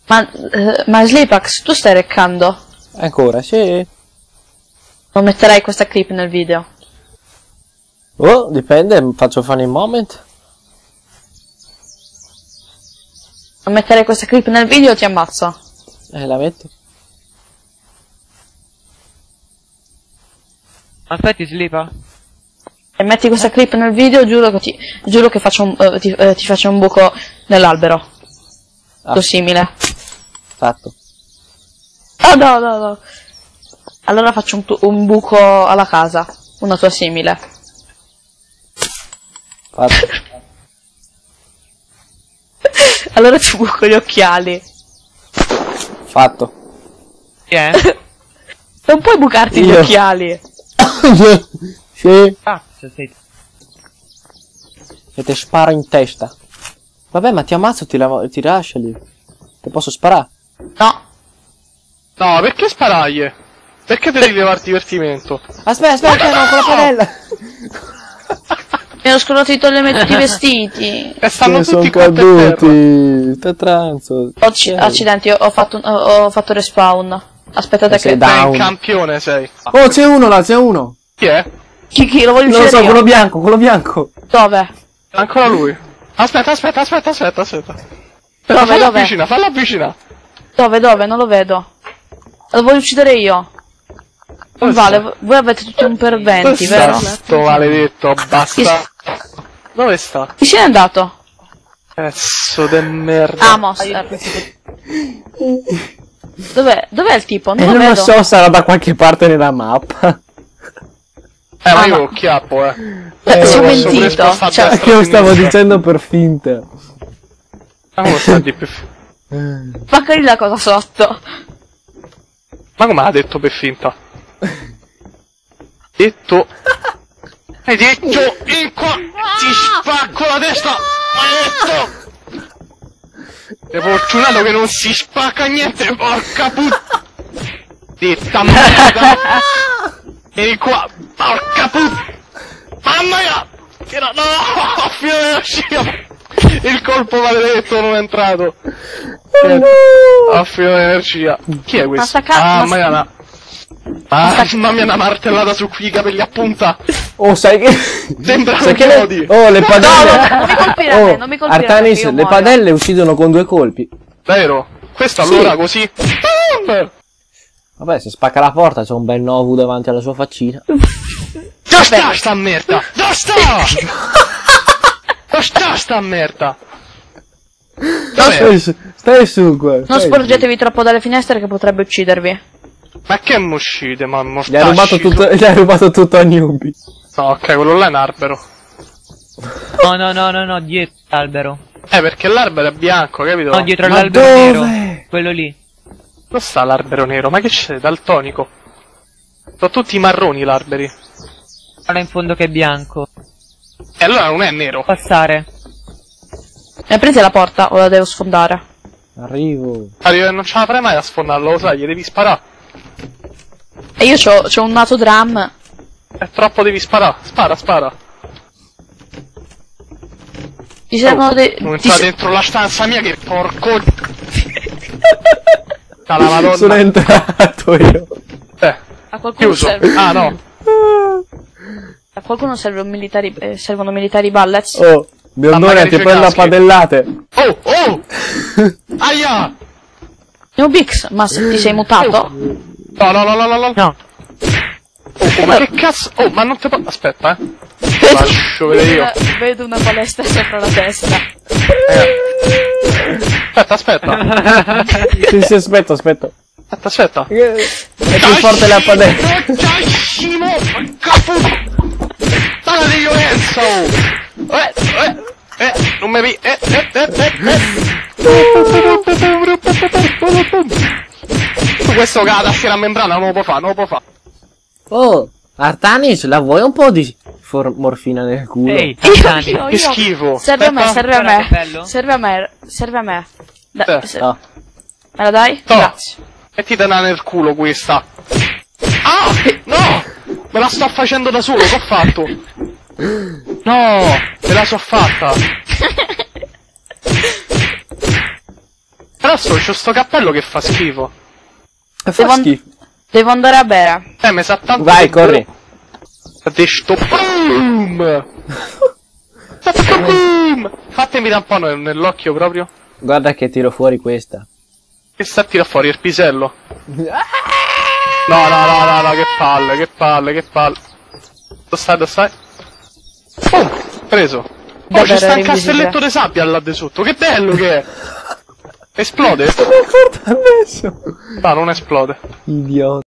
Ma Slipax, tu stai reccando? Ancora, sì. Non metterai questa clip nel video? Oh, dipende, faccio funny moment. Non metterai questa clip nel video o ti ammazzo? La metto. Aspetti, Slipa. E metti questa clip nel video, giuro che faccio ti faccio un buco nell'albero. Ah. Simile. Fatto. Oh no. Allora faccio un buco alla casa. Una tua simile. Fatto. Allora ti buco gli occhiali. Fatto. Chi è? Non puoi bucarti gli Io. occhiali. Sì. Cazzo, sei... E te sparo in testa. Vabbè, ma ti ammazzo, ti lascio lì. Ti posso sparare? No. No, perché sparaglie? Perché devi levarti divertimento? Aspetta, no, con la padella. Mi ero scordato di togliermi tutti i vestiti. E stanno Sono tutti qua per terra. caduti. Te tranzo. Accidenti, ho fatto respawn. Aspettate Sei che... da- Sei Down. un campione, sei. Oh, c'è uno là, c'è uno. Chi è? Chi lo voglio Non lo uccidere so, io? quello bianco. Dove? Ancora lui. Aspetta. Dove? Falla avvicina. Dove? Non lo vedo. Lo voglio uccidere io. Non Dove vale, voi avete tutti un perventi, Dove vero? sta sto maledetto, basta. Dove sta? Chi se n'è andato? Pezzo de merda. Amos. Dov'è il tipo? Non lo Non lo vedo. so, sarà da qualche parte nella mappa. Ma io no. lo chiappo, Ci ho posso mentito. pure spostare Cioè, a destra Che lo e stavo sinistra. dicendo per finta. Ma come sta di più? spacca lì la cosa sotto. Ma come ha detto per finta? Detto... Hai detto in qua! Ti spacco la testa! Maledetto! È fortunato che non si spacca niente, porca puttana! Detta merda! Vieni qua, porca puttana! Mamma mia! Tira... No! Fino della scia! Il colpo maledetto non è entrato! A fine energia. Chi è questo? Mamma mia, una martellata su qui, i capelli a punta! Oh, sai che... Sembra sai un che nodi! Oh, le padelle... non mi colpire a me, non mi colpire a me, Artanis, che io le muoio. padelle uccidono con 2 colpi. Vero? Questo Sì. allora così... Vabbè, se spacca la porta c'è un bel Novu davanti alla sua faccina. Dove sta sta merda? Dove sta? Dove sta sta merda? Dov'è? Stai su qua. Non stai su. sporgetevi troppo dalle finestre che potrebbe uccidervi. Ma che m'uscite, mamma? Gli ha rubato tutto a Newbie. No, ok, quello là è un albero. No, dietro l'albero. Perché l'albero è bianco, capito? No, dietro Ma l'albero dove? nero. Quello lì. Dove sta l'albero nero? Ma che c'è? Daltonico. Sono tutti marroni l'alberi. Guarda in fondo che è bianco. E allora non è nero. Passare. Mi aprite la porta o la devo sfondare? Arrivo. Non ce la farei mai a sfondarlo, lo sai, gli devi sparare. E io c'ho un nato drum. È troppo, devi sparare. Spara. Ti servono dei... Non ti entra se- dentro la stanza mia che porco... La madonna. Sono entrato io. A qualcuno Chiuso. serve... Ah, no. A qualcuno servono militari bullets? Oh, Biondone, magari ti c'è prendo a caschi. padellate. Oh! Aia! Newbix, ma se ti sei mutato? No. No. Oh, ma che cazzo? Oh, ma non te posso... Aspetta, Lascio vedere io. Vedo una palestra sopra la testa. Aspetta. Sì, aspetta. Aspetta. È più forte la padella. Dacimo! Capo! Dalla di violenza! Non mi vi... Questo cade a la membrana, non lo può fare. Oh, Artanis, la vuoi un po' di morfina nel culo? Ehi, Tarzani. Io- Che schifo. Serve a me, Aspetta. serve a Guarda che bello. me. Serve a me. No. Me la dai? No. Grazie. E ti dà nel culo questa. Ah! No! Me la sto facendo da solo, che ho fatto? No! Me la so fatta! adesso c'ho sto cappello che fa schifo. Fa schifo. Devo andare a bere. Mi sa tanto. Vai, che- corri. Di sto boom! Sto boom! Fatemi da un po' nell'occhio proprio. Guarda che tiro fuori questa. Che sta a tirare fuori il pisello? No, che palle, che palle, che palle. Dove stai? Oh, preso. Oh, Davvero, c'è sta un era invisibile. castelletto di sabbia là di sotto, che bello che è! Esplode? Mi accorto adesso. No, non esplode. Idiota.